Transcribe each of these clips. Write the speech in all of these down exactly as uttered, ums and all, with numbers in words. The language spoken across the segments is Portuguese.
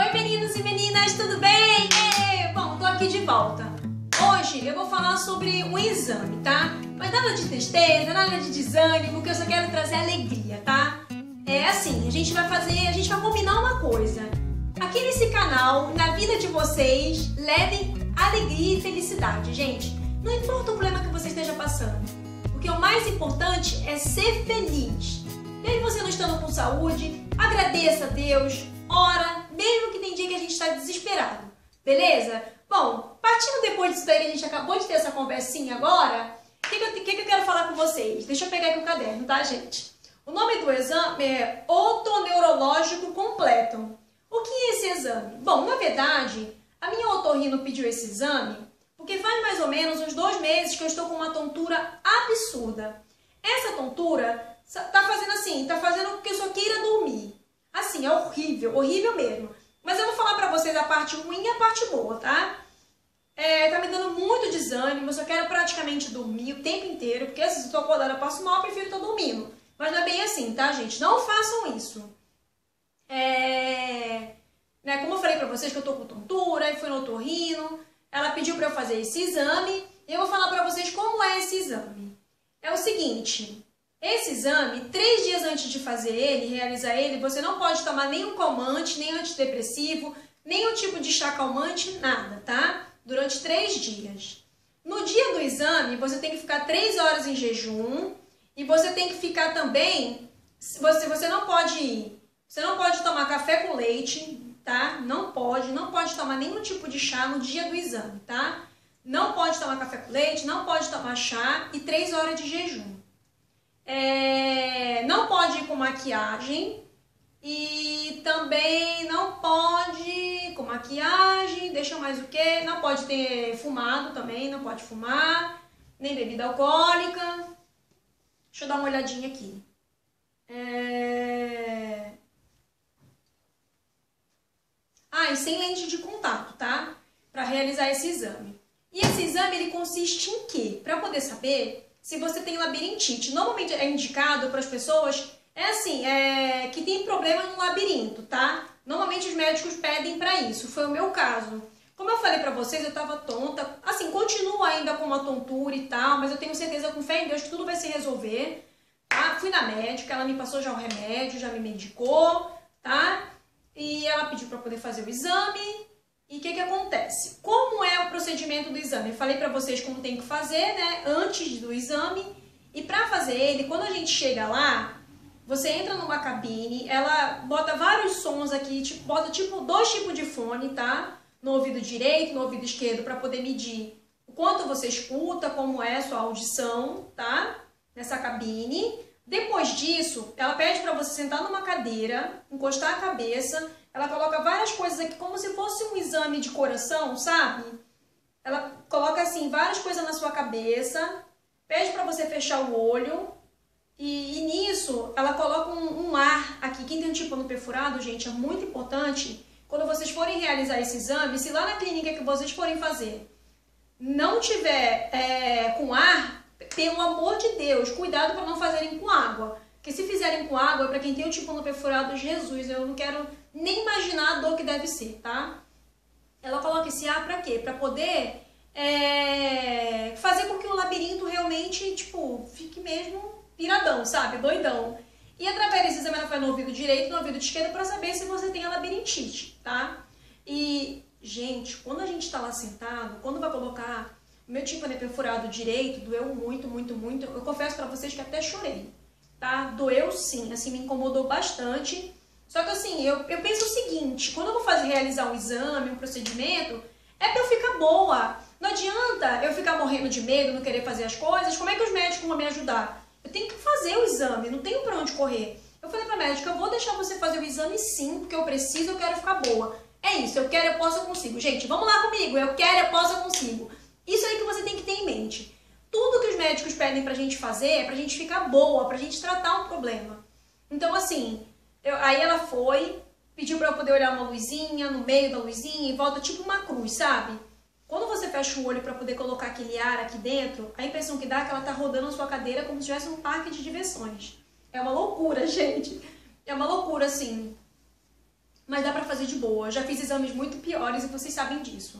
Oi meninos e meninas, tudo bem? É, bom, tô aqui de volta. Hoje eu vou falar sobre um exame, tá? Mas nada de tristeza, nada de desânimo, que eu só quero trazer alegria, tá? É assim, a gente vai fazer, a gente vai combinar uma coisa. Aqui nesse canal, na vida de vocês, levem alegria e felicidade, gente. Não importa o problema que você esteja passando, porque o mais importante é ser feliz. Mesmo você não estando com saúde, agradeça a Deus, ora, mesmo que tem dia que a gente está desesperado, beleza? Bom, partindo depois disso daí que a gente acabou de ter essa conversinha agora, o que, que, que, que eu quero falar com vocês? Deixa eu pegar aqui o caderno, tá, gente? O nome do exame é otoneurológico completo. O que é esse exame? Bom, na verdade, a minha otorrino pediu esse exame porque faz mais ou menos uns dois meses que eu estou com uma tontura absurda. Essa tontura tá fazendo assim, tá fazendo com que eu só queira dormir. Assim, é horrível, horrível mesmo. Mas eu vou falar pra vocês a parte ruim e a parte boa, tá? É, tá me dando muito desânimo, eu só quero praticamente dormir o tempo inteiro, porque se eu tô acordada, eu passo mal, eu prefiro estar dormindo. Mas não é bem assim, tá, gente? Não façam isso. É... Né, como eu falei pra vocês que eu tô com tontura, e fui no otorrino, ela pediu pra eu fazer esse exame, e eu vou falar pra vocês como é esse exame. É o seguinte... Esse exame, três dias antes de fazer ele, realizar ele, você não pode tomar nenhum calmante, nem antidepressivo, nenhum tipo de chá calmante, nada, tá? Durante três dias. No dia do exame, você tem que ficar três horas em jejum e você tem que ficar também, você, você não pode, você não pode tomar café com leite, tá? Não pode, não pode tomar nenhum tipo de chá no dia do exame, tá? Não pode tomar café com leite, não pode tomar chá e três horas de jejum. É, não pode ir com maquiagem e também não pode ir com maquiagem, deixa mais o que? Não pode ter fumado também, não pode fumar, nem bebida alcoólica. Deixa eu dar uma olhadinha aqui. É... Ah, e sem lente de contato, tá? Para realizar esse exame. E esse exame, ele consiste em quê? Para poder saber se você tem labirintite. Normalmente é indicado para as pessoas, é assim, é, que tem problema no labirinto, tá? Normalmente os médicos pedem para isso, foi o meu caso. Como eu falei para vocês, eu tava tonta, assim, continuo ainda com uma tontura e tal, mas eu tenho certeza, com fé em Deus, que tudo vai se resolver, tá? Fui na médica, ela me passou já o remédio, já me medicou, tá? E ela pediu para poder fazer o exame. E o que que acontece? Como é o procedimento do exame? Eu falei pra vocês como tem que fazer, né? Antes do exame. E pra fazer ele, quando a gente chega lá, você entra numa cabine, ela bota vários sons aqui, tipo, bota tipo dois tipos de fone, tá? No ouvido direito, no ouvido esquerdo, pra poder medir o quanto você escuta, como é a sua audição, tá? Nessa cabine. Depois disso, ela pede pra você sentar numa cadeira, encostar a cabeça. Ela coloca várias coisas aqui, como se fosse um exame de coração, sabe? Ela coloca, assim, várias coisas na sua cabeça, pede para você fechar o olho, e, e nisso, ela coloca um, um ar aqui. Quem tem um tímpano perfurado, gente, é muito importante, quando vocês forem realizar esse exame, se lá na clínica que vocês forem fazer, não tiver é, com ar, pelo amor de Deus, cuidado para não fazerem com água. Porque se fizerem com água, para quem tem o tímpano perfurado, Jesus, eu não quero nem imaginar a dor que deve ser, tá? Ela coloca esse ar pra quê? Pra poder é, fazer com que o labirinto realmente, tipo, fique mesmo piradão, sabe? Doidão. E através desse exame ela faz no ouvido direito e no ouvido esquerdo pra saber se você tem a labirintite, tá? E, gente, quando a gente tá lá sentado, quando vai colocar o meu tímpano perfurado direito, doeu muito, muito, muito. Eu confesso pra vocês que até chorei, tá? Doeu sim, assim, me incomodou bastante. Só que assim, eu, eu penso o seguinte, quando eu vou fazer, realizar um exame, um procedimento, é pra eu ficar boa. Não adianta eu ficar morrendo de medo, não querer fazer as coisas. Como é que os médicos vão me ajudar? Eu tenho que fazer o exame, não tenho pra onde correr. Eu falei pra médica, eu vou deixar você fazer o exame sim, porque eu preciso, eu quero ficar boa. É isso, eu quero, eu posso, eu consigo. Gente, vamos lá comigo, eu quero, eu posso, eu consigo. Isso aí que você tem que ter em mente. Tudo que os médicos pedem pra gente fazer é pra gente ficar boa, pra gente tratar um problema. Então assim... Eu, aí ela foi, pediu pra eu poder olhar uma luzinha, no meio da luzinha, e volta tipo uma cruz, sabe? Quando você fecha o olho pra poder colocar aquele ar aqui dentro, a impressão que dá é que ela tá rodando a sua cadeira como se tivesse um parque de diversões. É uma loucura, gente. É uma loucura, assim. Mas dá pra fazer fazer de boa. Eu já fiz exames muito piores e vocês sabem disso.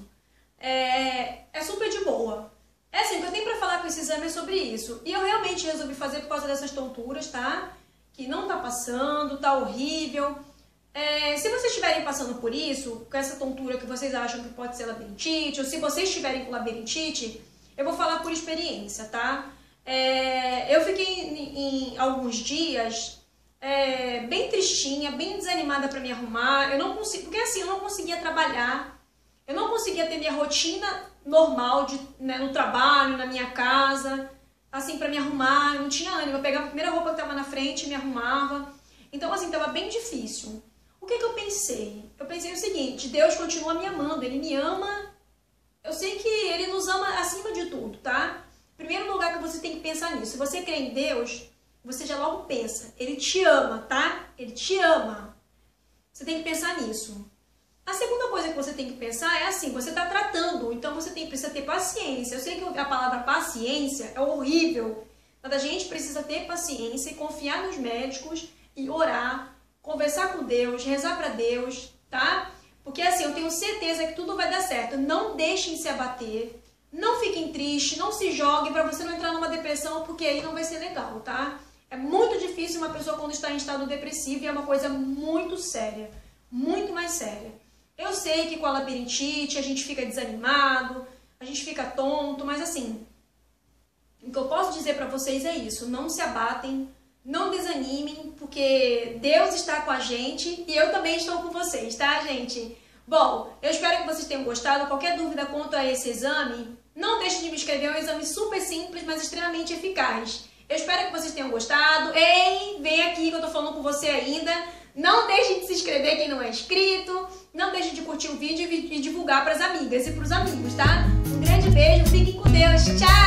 É, é super de boa. É assim, o que eu tenho pra falar com esse exame é sobre isso. E eu realmente resolvi fazer por causa dessas tonturas, tá? Que não tá passando, tá horrível. É, se vocês estiverem passando por isso, com essa tontura que vocês acham que pode ser labirintite, ou se vocês estiverem com labirintite, eu vou falar por experiência, tá? É, eu fiquei em, em alguns dias é, bem tristinha, bem desanimada pra me arrumar. Eu não consigo, porque assim, eu não conseguia trabalhar, eu não conseguia ter minha rotina normal de, né, no trabalho, na minha casa, assim, pra me arrumar. Eu não tinha ânimo, eu pegava a primeira roupa que tava na frente e me arrumava. Então, assim, tava bem difícil. O que que eu pensei? Eu pensei o seguinte: Deus continua me amando, Ele me ama. Eu sei que Ele nos ama acima de tudo, tá? Primeiro lugar que você tem que pensar nisso. Se você crê em Deus, você já logo pensa: Ele te ama, tá? Ele te ama. Você tem que pensar nisso. A segunda coisa que você tem que pensar é assim: você está tratando, então você tem, precisa ter paciência. Eu sei que a palavra paciência é horrível, mas a gente precisa ter paciência e confiar nos médicos e orar, conversar com Deus, rezar para Deus, tá? Porque assim, eu tenho certeza que tudo vai dar certo. Não deixem se abater, não fiquem tristes, não se joguem para você não entrar numa depressão, porque aí não vai ser legal, tá? É muito difícil uma pessoa quando está em estado depressivo e é uma coisa muito séria, muito mais séria. Eu sei que com a labirintite a gente fica desanimado, a gente fica tonto, mas assim, o que eu posso dizer para vocês é isso: não se abatem, não desanimem, porque Deus está com a gente e eu também estou com vocês, tá, gente? Bom, eu espero que vocês tenham gostado. Qualquer dúvida quanto a esse exame, não deixe de me escrever. É um exame super simples, mas extremamente eficaz. Eu espero que vocês tenham gostado. Ei, vem aqui que eu tô falando com você ainda. Não deixe de se inscrever quem não é inscrito. Não deixe de curtir o vídeo e divulgar para as amigas e para os amigos, tá? Um grande beijo, fiquem com Deus. Tchau!